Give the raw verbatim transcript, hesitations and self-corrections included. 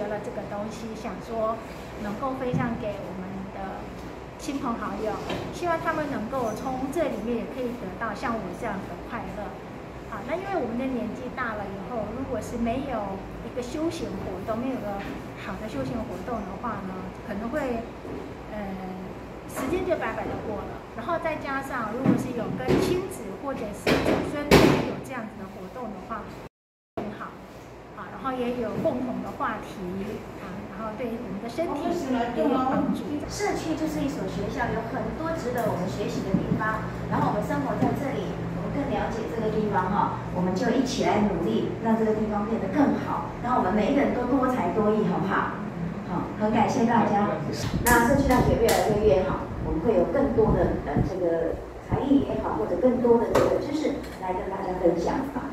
学了这个东西，想说能够分享给我们的亲朋好友，希望他们能够从这里面也可以得到像我这样的快乐。啊，那因为我们的年纪大了以后，如果是没有一个休闲活动，没有个好的休闲活动的话呢，可能会呃时间就白白的过了。然后再加上如果是有跟亲子或者是子孙有这样子的活动的话，很好。啊，然后也有共同的话题啊，然后对我们的身体也有帮助。 社区就是一所学校，有很多值得我们学习的地方。然后我们生活在这里，我们更了解这个地方哈，我们就一起来努力，让这个地方变得更好。让我们每一个人都多才多艺，好不好？好，很感谢大家。那社区大学越来越越好，我们会有更多的呃这个才艺也好，或者更多的这个知识来跟大家分享。